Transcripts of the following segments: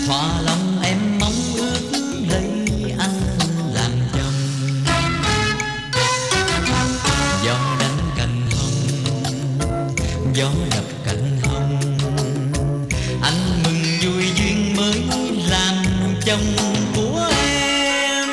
Thỏa lòng em mong ước lấy anh làm chồng. Gió đánh cành hồng, gió đập cành hồng, anh mừng vui duyên mới làm chồng của em.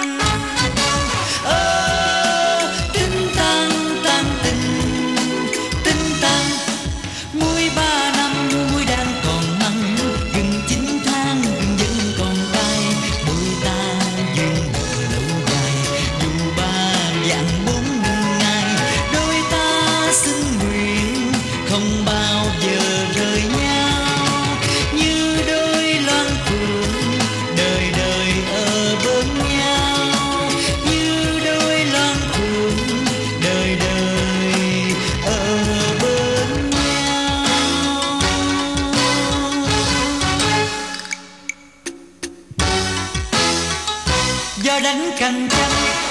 Tinh tang tang tinh tang, 13 năm muối đang còn măng, gần 9 tháng gừng vẫn còn cay. Đôi ta duyên nợ lâu dài, dù 3 vạn 4 ngày. Đôi ta xin nguyện không bao giờ rời nhau, như đôi loan phượng đời đời ở bên nhau, như đôi loan phượng đời đời ở bên nhau. Gió đánh cành trắng,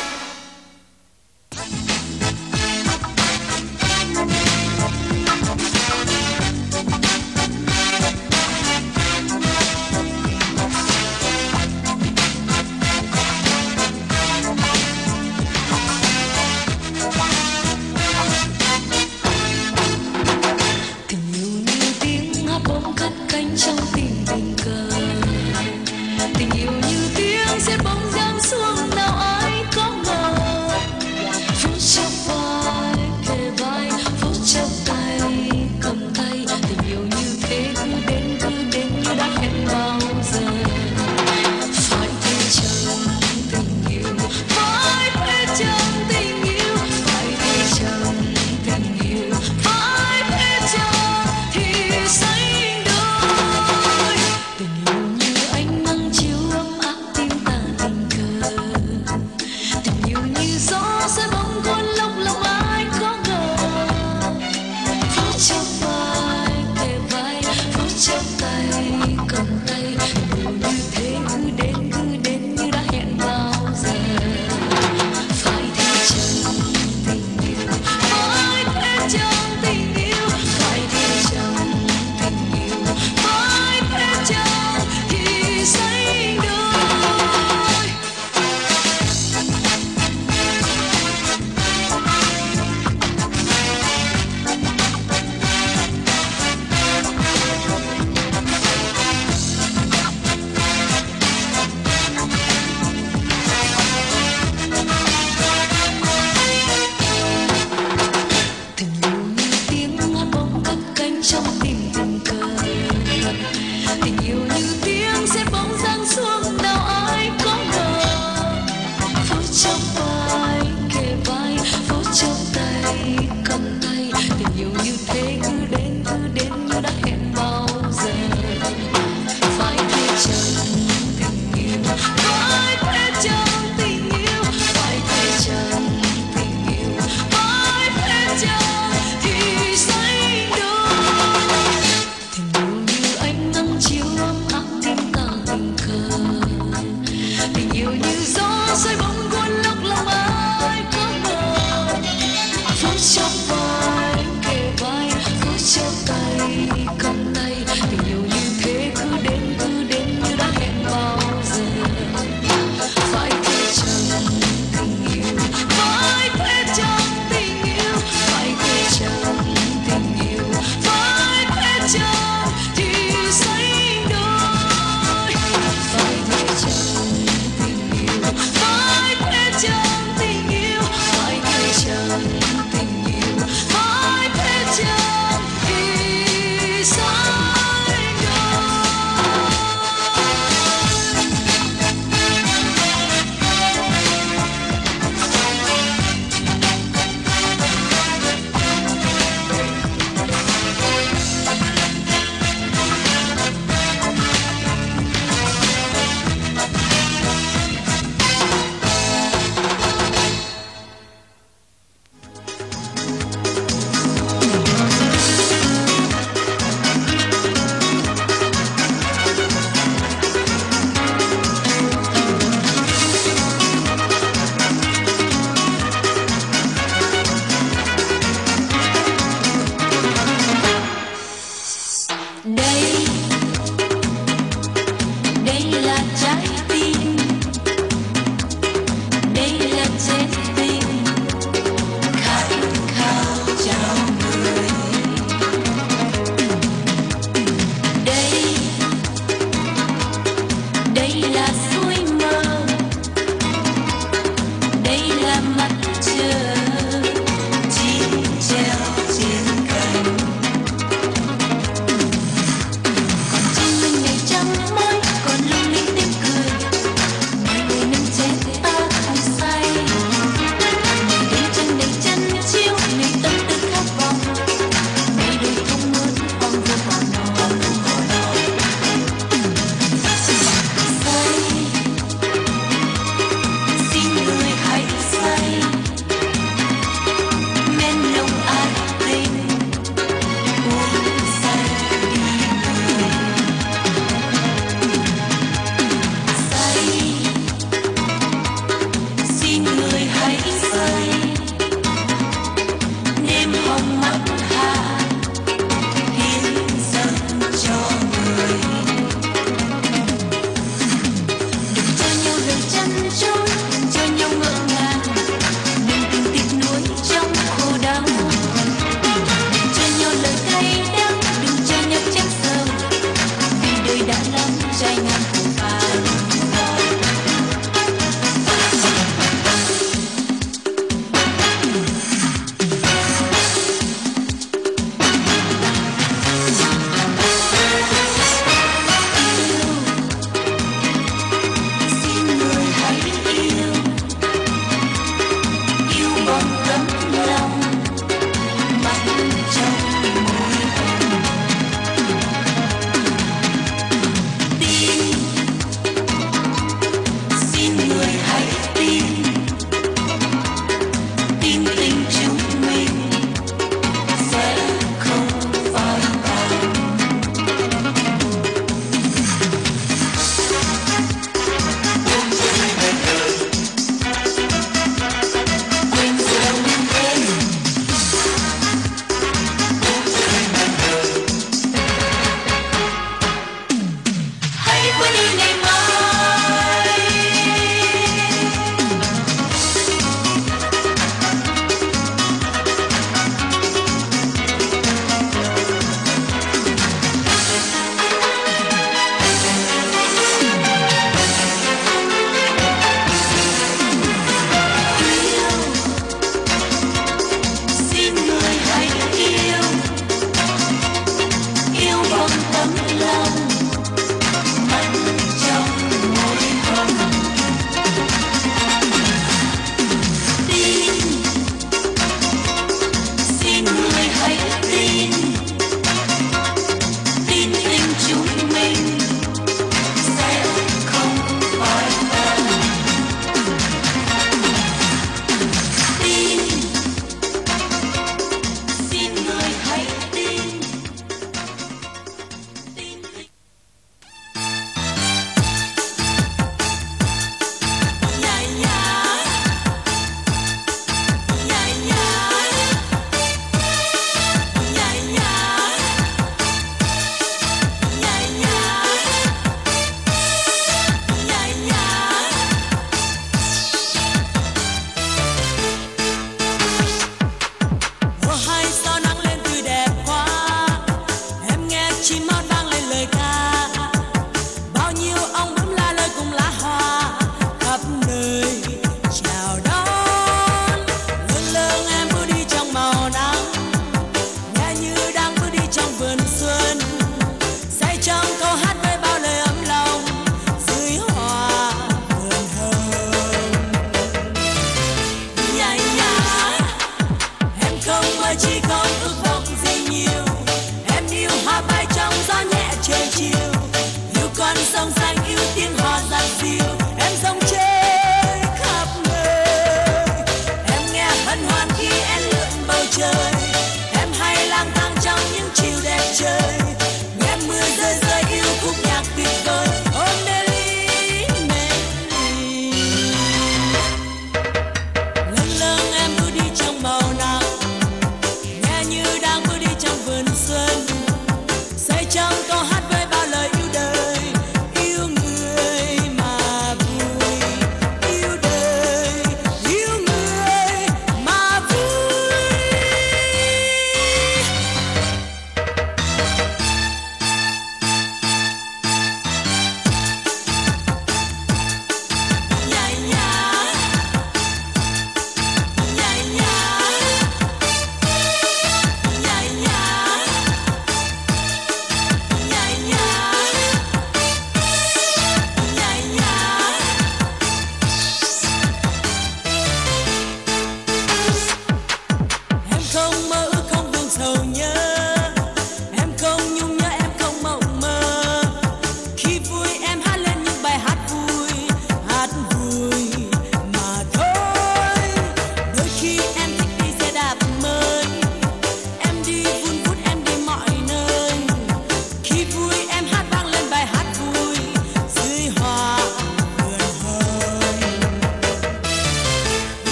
tình yêu như tiếng hát bóng cất cánh trong tim tình cờ. Tình yêu như tiếng sẽ bóng dáng xuống nào ai có ngờ. Phút chốc vai kề vai, phút chốc tay cầm tay. Tình yêu như thế cứ đến như đã hẹn bao giờ. Phải thế chăng tình yêu, phải thế chăng tình yêu, phải thế chăng tình yêu, phải thế chăng thì sánh đôi. Tình yêu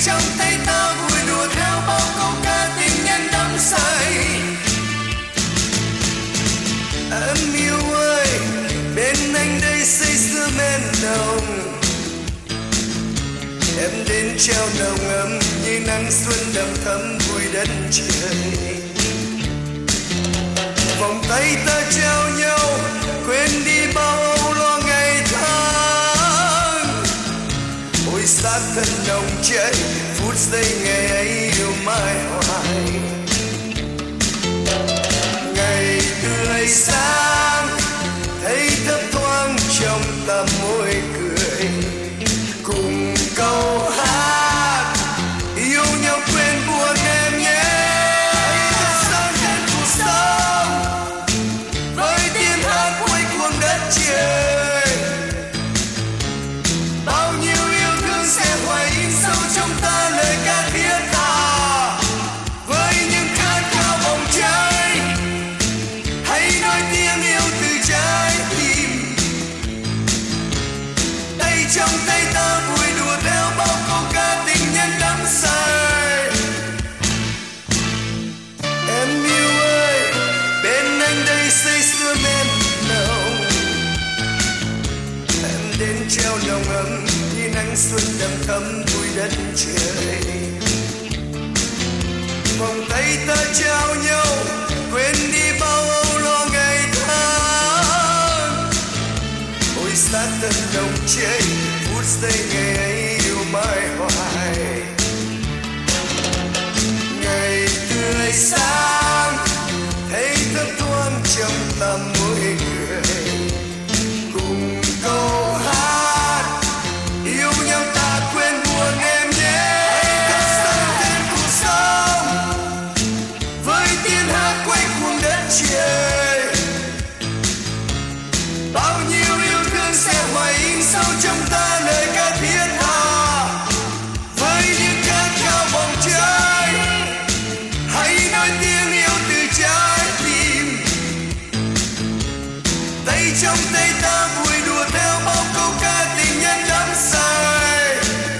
trong tay ta vui đùa theo bao câu ca tình nhân đắm say. Em yêu ơi, bên anh đây say sưa men nồng, em đến trao nồng ấm như nắng xuân đầm thắm vui đất trời. Vòng tay ta trao nhau quên đi bao âu lo ngày tháng. Ôi xác thân nồng cháy phút giây ngày ấy yêu mãi hoài. Ngày tươi sáng thấy thấp thoáng trong ta môi cười, cùng câu hát yêu nhau quên buồn em nhé. Hãy thức sáng đến cuộc sống với tiếng hát quay cuồng đất trời. Bao nhiêu yêu thương sẽ hoài in sâu trong ta lời ca thiết tha với những khát khao bỏng cháy. Hãy nói tiếng yêu từ trái tim, tay trong tay ta vui đùa theo bao câu ca tình nhân đắm say. Em yêu ơi, bên anh đây say sưa men nồng, em đến trao nồng ấm như nắng xuân đầm thắm vui đất trời. Vòng tay ta trao nhau quên đi bao âu lo ngày tháng. Ôi xác thân nồng cháy phút giây ngày ấy yêu mãi hoài. Ngày tươi sáng thấy thấp thoáng trong tâm mỗi người, cùng câu hát yêu nhau ta quên buồn em nhé. Hãy thức sáng thêm cuộc sống với tiếng hát quay cuồng đất trời. Bao nhiêu yêu thương sẽ hoài in sâu trong ta lời ca thiết tha với những khát khao bỏng cháy. Hãy nói tiếng yêu từ trái tim, tay trong tay ta vui đùa theo bao câu ca tình nhân đắm say.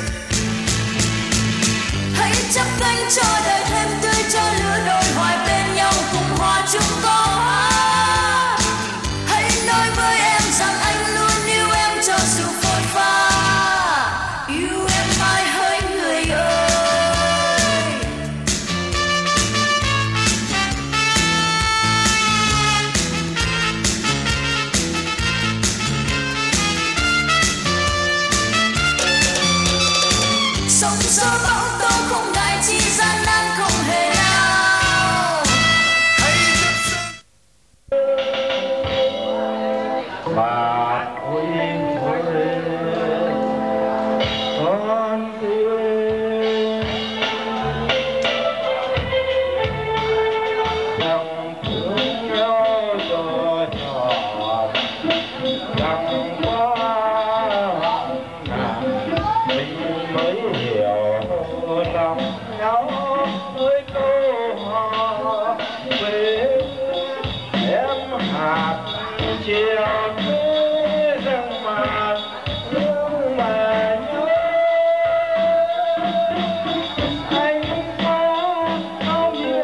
Hãy chấp cánh cho đời thêm tươi, cho lứa đôi hoài bên nhau cùng hòa chung câu hát. Hãy nói với em rằng anh luôn yêu em cho dù phôi pha, yêu em mãi hỡi người ơi. Sóng gió bão tố không ngại chi gian nan không hề nào. Hãy thức sáng Bà Quyên Huệ con tiên chẳng thương nhau rồi nhỏ, chẳng qua ngàn mình mới hiểu lòng nhau với câu hò về em hạt chiều thế rằng mà thương mà nhớ. Anh có bao nhiêu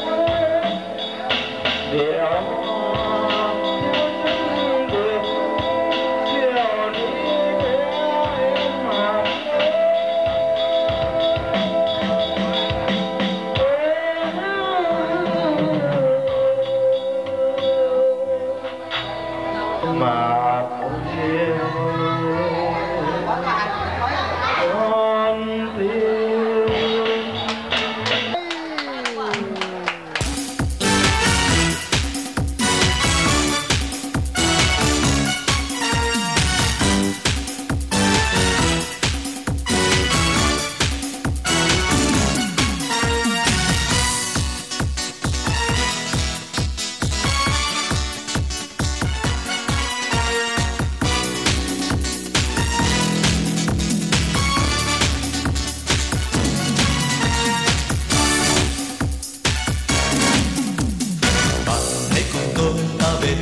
điều được chiều đi em mà mà con yêu con yêu.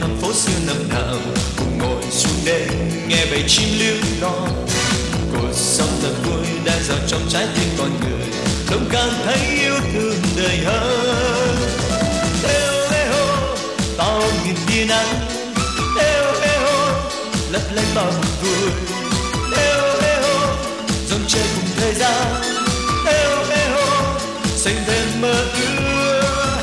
xưa năm nào cùng ngồi xuống đêm nghe bầy chim líu lo. Cuộc sống thật vui đang giàu trong trái tim con người, đông càng thấy yêu thương đời hơn. Eo ê hô bao nghìn tia nắng, eo ê hô lấp lánh bao buồn vui, eo ê hô dòng chơi cùng thời gian, eo ê hô xanh thêm mơ ước.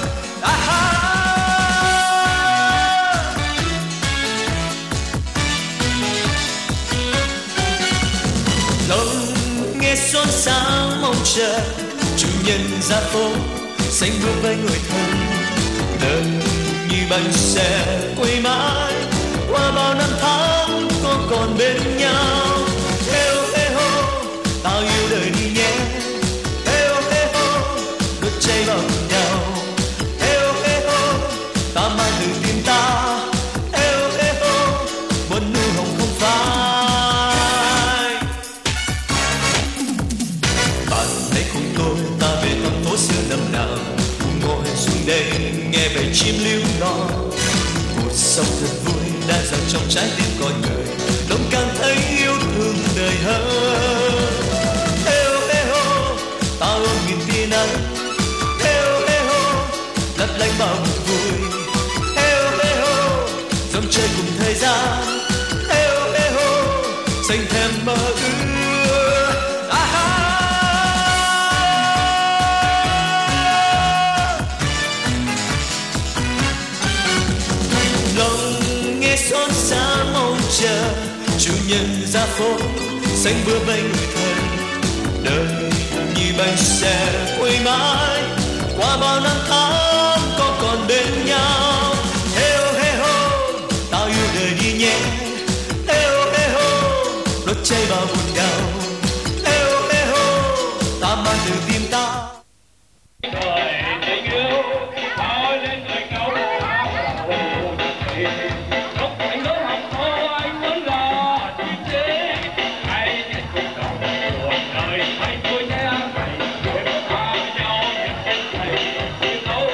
Lòng nghe xôn xao mong chờ chủ nhân ra phố sánh bước với người thân, đời như bánh xe quay mãi qua bao năm tháng có còn bên nhau. Eo ê hô tao yêu đời đi nhé, eo ê hô đốt cháy vào cùng nhau, eo ê hô ta mang từ tim ta, eo ê hô một nụ hồng không phai. Bạn hãy cùng tôi ta về thăm phố xưa năm nào, cùng ngồi xuống đây nghe bầy chim líu lo. Cuộc sống thật vui đã giàu trong trái tim con người, đông càng thấy yêu thương đời hơn. Eo ê hô ta ôm nghìn tia nắng, eo ê hô lấp lánh bao buồn vui, eo ê hô dòng chơi cùng thời gian, eo ê hô xanh thêm mơ ước. Lòng nghe xôn xao mong chờ chủ nhân ra phố sánh bước với người thân, đời như bánh xe quay mãi qua bao năm tháng có còn bên nhau. Eo hê hô tao yêu đời đi nhé, eo hê hô đốt cháy bao buồn đau, eo hê hô ta mang từ tim ta. Đời tình yêu nói lên người câu lúc anh mới học thôi anh muốn là đi chế hãy tiếp tục đầu cuộc đời hãy vui nhé hãy ta nhau những thầy yêu dấu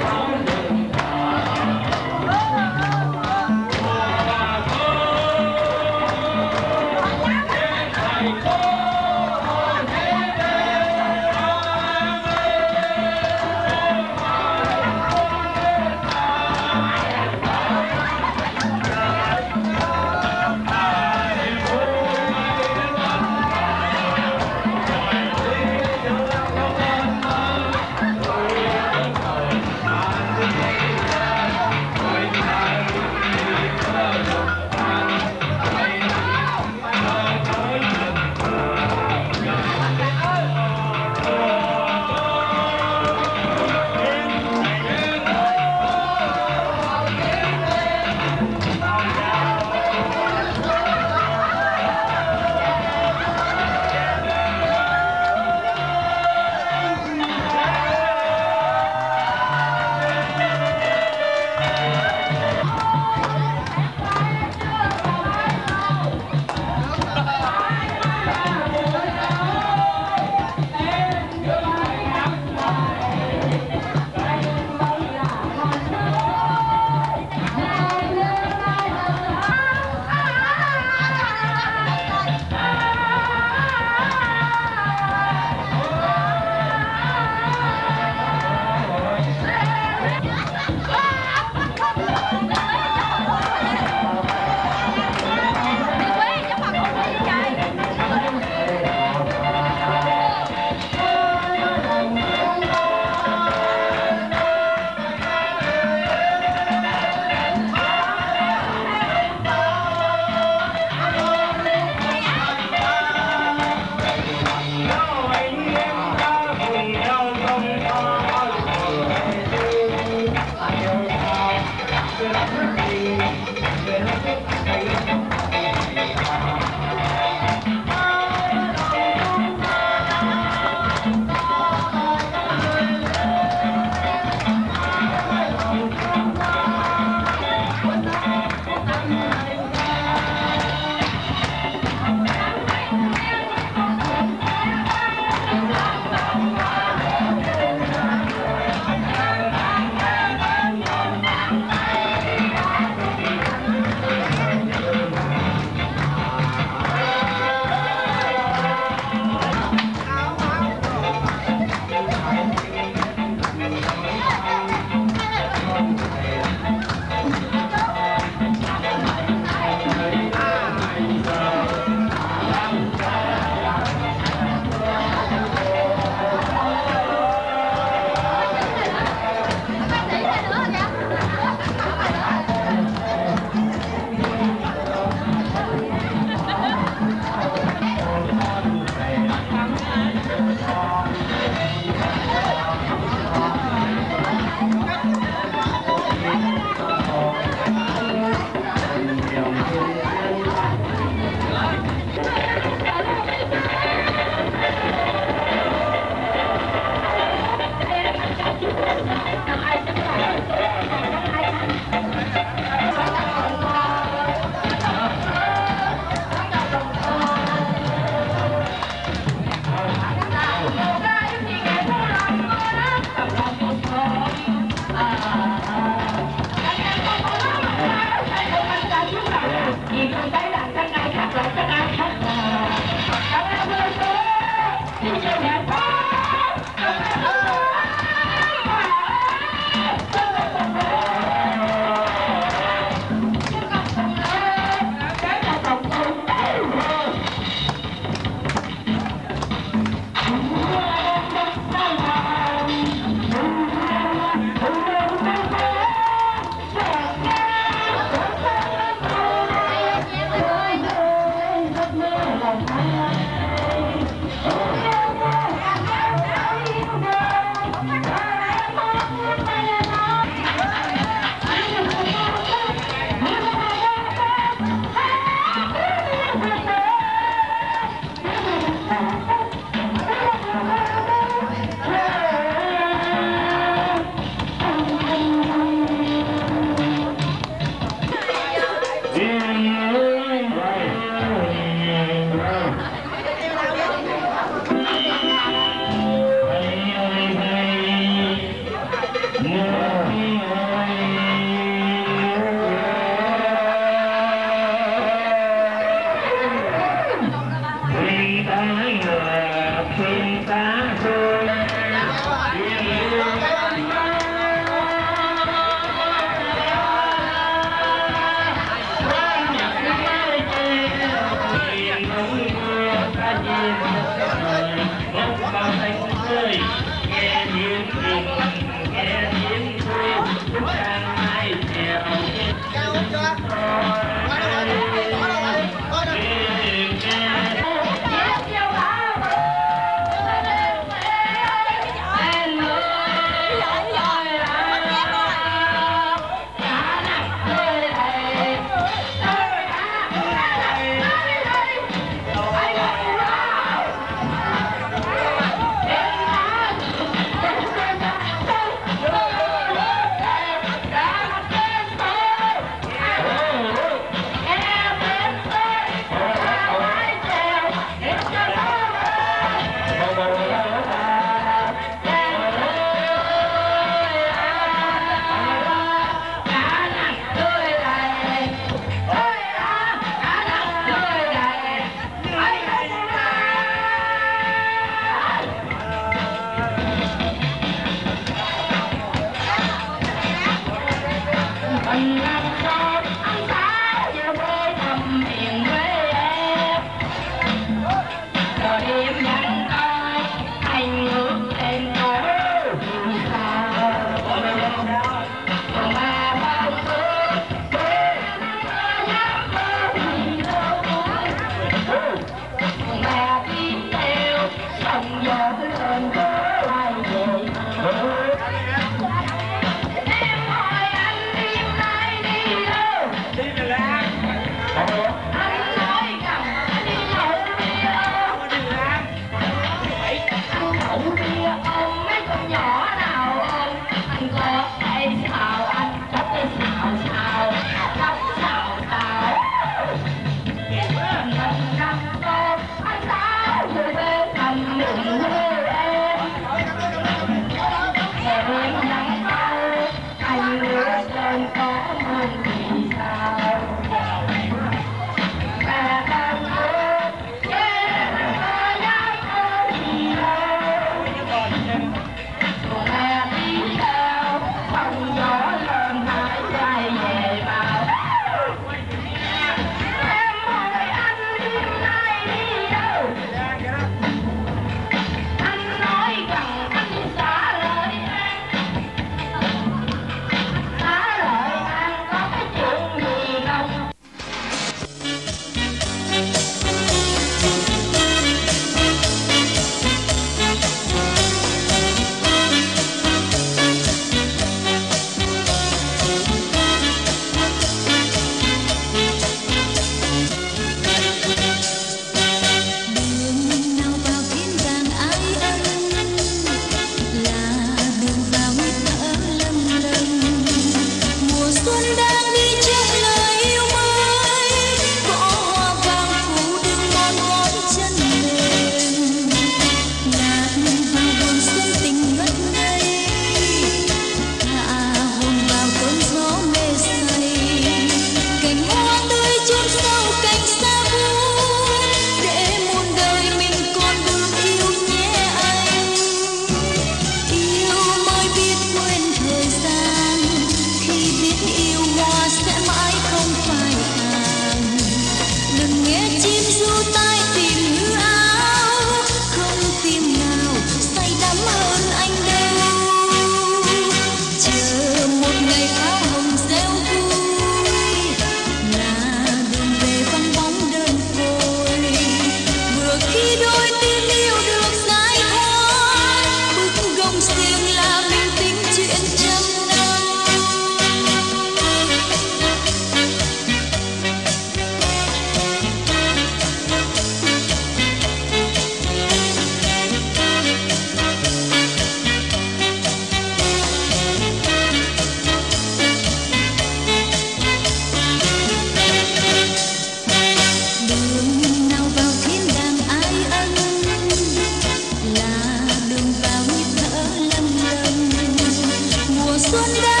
vào nhịp thở lầm lầm. Mùa xuân đã